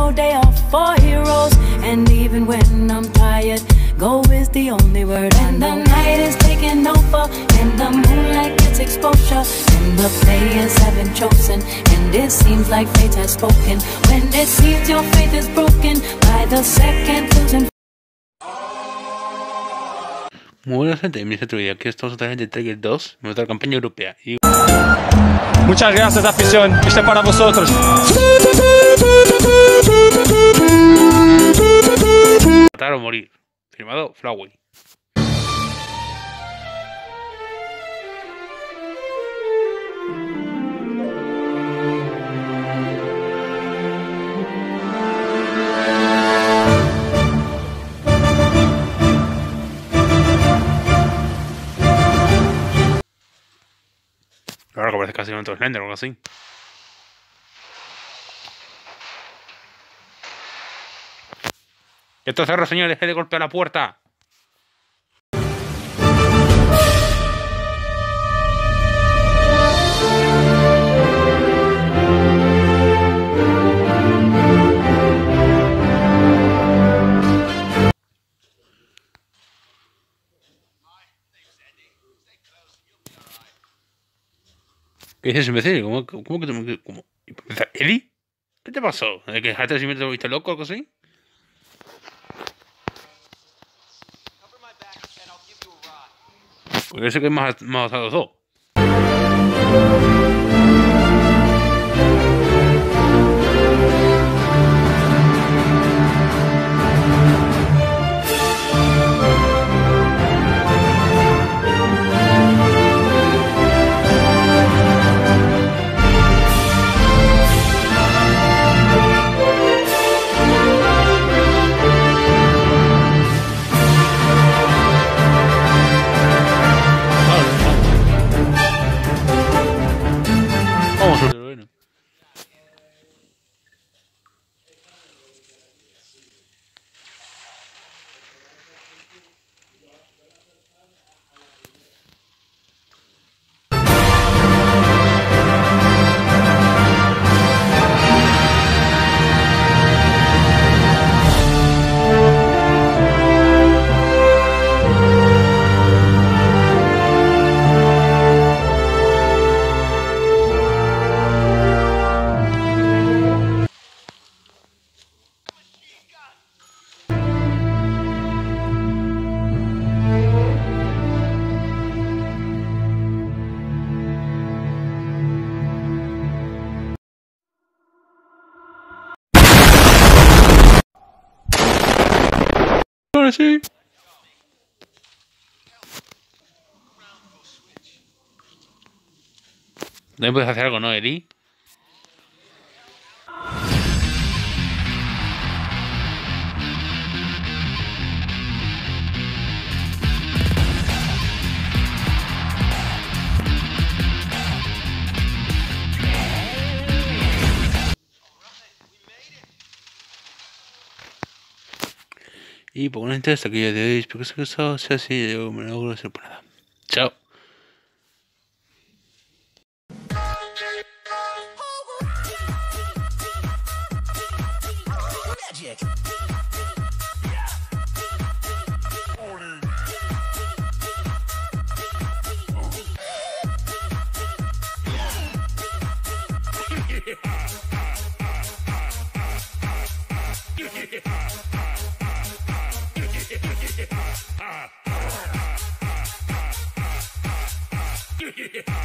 no day off for heroes. And even when I'm tired, go is the only word. And the night is taking over, and the moonlight gets exposure, and the players have been chosen, and it seems like fate has spoken. When it seems your faith is broken, by the second losing. Muy buenas gente, mi otro video. Aquí estamos otra vez de Trigger 2, nuestra campaña europea. Muchas gracias, afición. Este es para vosotros. Matar o morir. Firmado Flowey. Ahora que parece casi un Slender o algo así. ¡Esto cerro, señor! ¡Deje de golpear la puerta! ¿Qué dices, imbécil? ¿Cómo que te... ¿Cómo? ¿Eddie? ¿Qué te pasó? ¿De que dejaste simplemente te volviste loco o algo así? Porque eso que es más a los dos. Ahora sí. ¿No puedes hacer algo, no, Eddie? Y por una interesa que ya de hoy, porque eso sea así, yo me lo logro hacer por nada. Chao. Yeah.